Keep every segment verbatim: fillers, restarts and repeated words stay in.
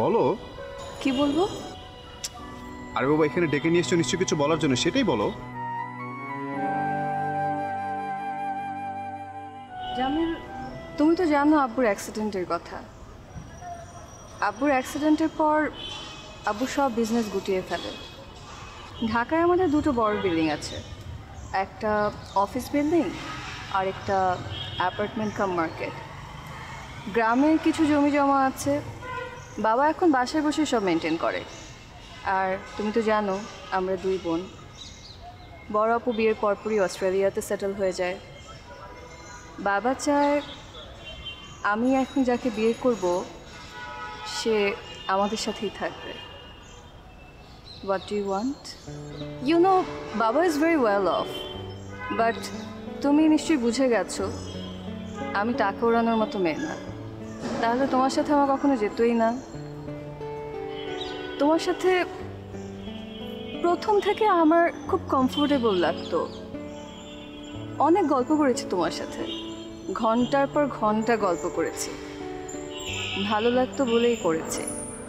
বলো। কি বলবো? আরে বাবা, এখানে ডেকে নিয়ে এসছো নিশ্চয়ই কিছু বলার জন্য, সেটাই বলো। জামিল, তুমি তো জানো আব্বুর অ্যাক্সিডেন্টের কথা। আব্বুর অ্যাক্সিডেন্টের পর আব্বু সব বিজনেস গুটিয়ে ফেলে। ঢাকায় আমাদের দুটো বড় বিল্ডিং আছে, একটা অফিস বিল্ডিং আর একটা অ্যাপার্টমেন্ট কাম মার্কেট। গ্রামের কিছু জমি জমা আছে, বাবা এখন বাসায় বসে সব মেনটেন করে। আর তুমি তো জানো আমরা দুই বোন। বড় আপু বিয়ের পরপরই অস্ট্রেলিয়াতে সেটেল হয়ে যায়। বাবা চায় আমি এখন যাকে বিয়ে করব সে আমাদের সাথেই থাকবে। What do you want? You know, Baba is very well off. But তুমি নিশ্চয়ই বুঝে গেছো আমি টাকা ওড়ানোর মতো মেয়ে না। তাহলে তোমার সাথে আমার কখনো যেতই না। তোমার সাথে প্রথম থেকে আমার খুব কমফোর্টেবল লাগতো। অনেক গল্প করেছি তোমার সাথে, ঘন্টার পর ঘন্টা গল্প করেছি, ভালো লাগতো বলেই করেছি।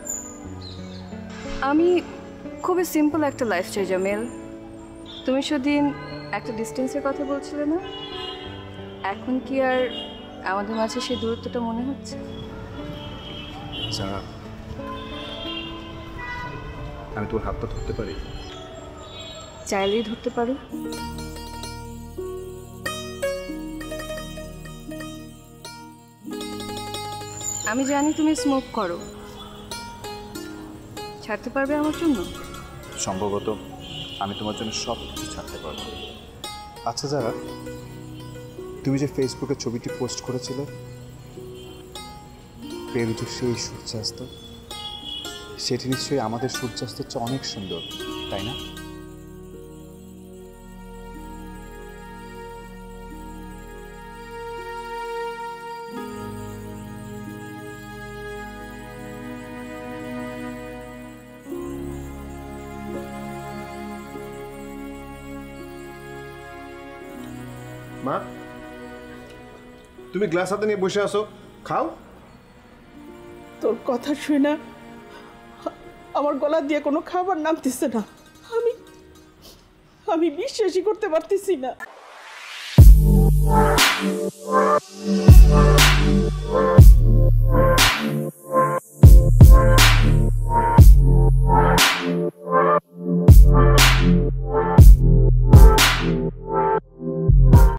আমি খুবই সিম্পল একটা লাইফ চাই জামিল। তুমি সেদিন একটা ডিস্টেন্সের কথা বলছিলে না, এখন কি আর আমাদের মাঝে সেই দূরত্বটা মনে হচ্ছে? যারা আমি তোর হাতটা ধরতে পারি? চাইলেই ধরতে পারো। আমি জানি তুমি স্মোক করো, ছাড়তে পারবে আমার জন্য? সম্ভবত আমি তোমার জন্য সব কিছু ছাড়তে পারবো। আচ্ছা যারা, তুমি যে ফেসবুকে ছবিটি পোস্ট করেছিলে পেরুতে সেই সূর্যাস্ত, সেটি নিশ্চয়ই আমাদের সূর্যাস্তের চেয়ে অনেক সুন্দর, তাই না? মা, তুমি গ্লাস হাতে নিয়ে বসে আসো, খাও। তোর কথা শুনে আমার গলা দিয়ে কোনো খাবার নামতেছে না। আমি আমি বিশ্বাসই করতে পারতেছি না।